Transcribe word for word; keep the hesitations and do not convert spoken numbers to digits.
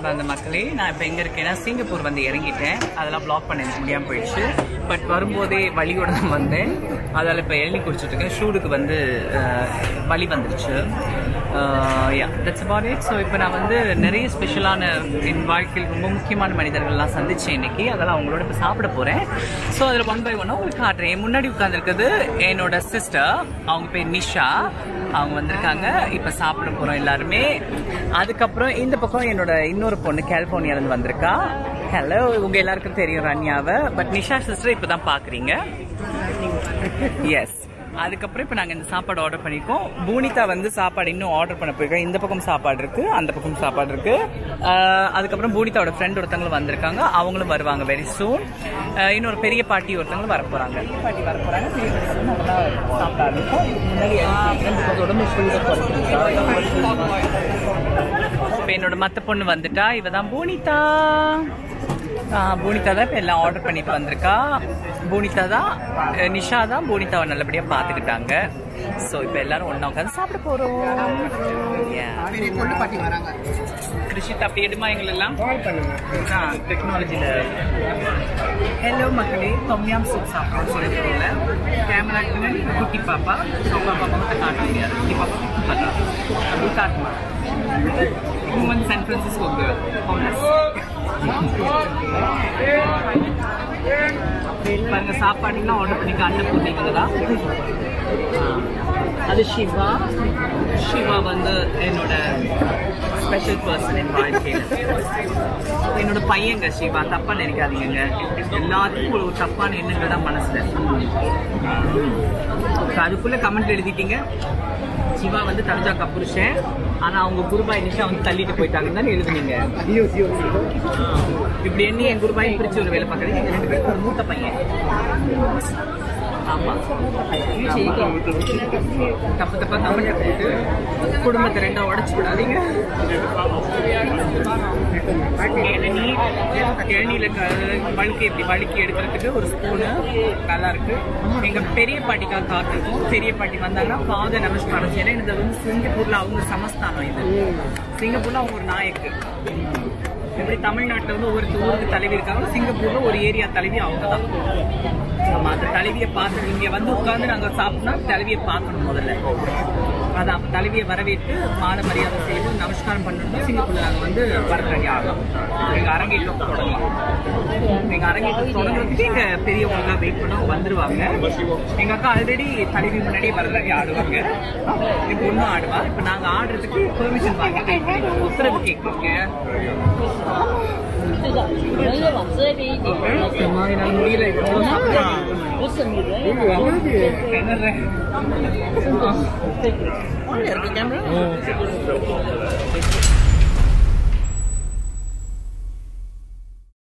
அந்த மக்களே, நான் இப்போ எங்கே இருக்கேன்னா சிங்கப்பூர் வந்து இறங்கிட்டேன். அதெல்லாம் ப்ளாக் பண்ண எனக்கு முடியாமல் போயிடுச்சு. பட் வரும்போதே வலியோட தான் வந்தேன். அதில் இப்போ எழுதி குடிச்சிட்ருக்கேன். ஷூடுக்கு வந்து வலி வந்துடுச்சு. Yeah that's about it. So இப்போ நான் வந்து நிறைய ஸ்பெஷலான என் வாழ்க்கையில் ரொம்ப முக்கியமான மனிதர்கள்லாம் சந்திச்சேன் இன்னைக்கு. அதெல்லாம் அவங்களோட இப்போ சாப்பிட போகிறேன். ஸோ அதில் ஒன் பை ஒன்னாக உங்களுக்கு காட்டுறேன். என் முன்னாடி உட்காந்துருக்குது என்னோட சிஸ்டர். அவங்க பேர் நிஷா. அவங்க வந்திருக்காங்க. இப்போ சாப்பிட போகிறோம் எல்லாருமே. அதுக்கப்புறம் இந்த பக்கம் என்னோட இன்னொரு பொண்ணு கலிஃபோர்னியாவிலேருந்து வந்திருக்கா. ஹலோ, உங்கள் எல்லாருக்கும் தெரியும் ரன்யாவை. பட் நிஷா சிஸ்டர் இப்போ தான் பார்க்குறீங்க. எஸ். அதுக்கப்புறம் இப்போ நாங்கள் இந்த சாப்பாடு ஆர்டர் பண்ணியிருக்கோம். பூனிதா வந்து சாப்பாடு இன்னும் ஆர்டர் பண்ண போயிருக்கோம். இந்த பக்கம் சாப்பாடு இருக்குது, அந்த பக்கம் சாப்பாடு இருக்குது. அதுக்கப்புறம் பூனிதாவோட ஃப்ரெண்ட் ஒருத்தவங்களும் வந்திருக்காங்க. அவங்களும் வருவாங்க வெரி சூன். இன்னொரு பெரிய பாட்டி ஒருத்தவங்களும் வர போகிறாங்க. பாட்டி வர போகிறாங்க. சாப்பிட ஆரம்பிப்போம். இப்போ என்னோட மற்ற பொண்ணு வந்துட்டா. இவ தான் பூனிதா. பூனிதா தான் இப்போ எல்லாம் ஆர்டர் பண்ணிட்டு வந்திருக்கா. பூனிதா தான், நிஷா தான் பூனிதாவை நல்லபடியாக பார்த்துக்கிட்டாங்க. ஸோ இப்போ எல்லாரும் ஒன்றா உட்காந்து சாப்பிட போகிறோம். கிருஷித் அப்படி எடுமா எங்களெல்லாம் டெக்னாலஜியில். ஹலோ மக்களே, தொம்யாம் சூப் சாப்பிட்றோம் சொல்லிட்டு கேமராக்கு குட்டி பாப்பா. ஸோ பாப்பா மட்டும் காட்ட முடியாது. குட்டி பாப்பா குட்டி பண்ணா அப்படி காட்டுமா. இவங்க வந்து சான் ஃப்ரான்சிஸ்கோக்கு ஹோம்லெஸ். பாருங்க, சாப்பாடுலாம் ஆர்டர் பண்ணிக்க அன்னபூர்ணிங்க தான். அது சிவா. சிவா வந்து என்னோட ஸ்பெஷல் பர்சன் என் வாழ்க்கையில். என்னோட பையங்க சிவா. தப்பா நினைக்காதீங்க. எல்லாத்துக்கும் ஒரு தப்பான எண்ணங்கள் தான் மனசுல. அதுக்குள்ள கமெண்ட் எழுதிட்டீங்க. சிவா வந்து தனுஜாக்கா புருஷன், ஆனா அவங்க குருபாய் நிஷா வந்து தள்ளிட்டு போயிட்டாங்கன்னு தானே எழுதுனீங்க. இப்படி என்ன என் குருபாய் பிரிச்சு ஒரு வேலை பார்க்கறது. எங்க ரெண்டு பேருக்கு ஒரு மூத்த பையன். ஆமா, தப்பு தப்பா கமெண்ட் போட்டு குடும்பத்தை ரெண்டா உடச்சு விடாதீங்க. இளநீ இளநீல வழுக்கி இப்படி வழுக்கி எடுக்கிறதுக்கு ஒரு ஸ்பூனு நல்லா இருக்கு. எங்க பெரிய பாட்டிக்காக காத்திருக்கோம். பெரிய பாட்டி வந்தாங்கன்னா பாத நமஸ்காரம் செய்யணும். இது வந்து சிங்கப்பூர்ல அவங்க சமஸ்தானம். இது சிங்கப்பூர்ல அவங்க ஒரு நாயக்கு. எப்படி தமிழ்நாட்டில் வந்து ஒவ்வொரு ஊருக்கு தலைவி இருக்காங்க, சிங்கப்பூர்ல ஒரு ஏரியா தலைவி அவங்க தான். நம்ம அந்த தலைவியை பார்த்து இங்கே வந்து உட்காந்து நாங்கள் சாப்பிட்டோம்னா தலைவியை பார்க்கணும் முதல்ல. அதான் தலைவியை வரவேற்று மாலை மரியாதை செய்து நமஸ்காரம் பண்ணணும்னா சிங்கப்பூர்ல நாங்கள் வந்து வரதடி ஆகலாம். எங்கள் அரங்கேற்றம் தொடங்கலாம். எங்கள் அரங்கேற்றம் தொடங்குறதுக்கு எங்கள் பெரியவங்களாம் வெயிட் பண்ண வந்துருவாங்க. எங்கள் அக்கா ஆல்ரெடி தலைவி முன்னாடி வரதடி ஆடுவாங்க. இப்போ ஒன்றும் ஆடுவா. இப்போ நாங்கள் ஆடுறதுக்கு பெர்மிஷன் வாங்கி உத்தரவு கேட்குறோங்க. முடியல. கேமரா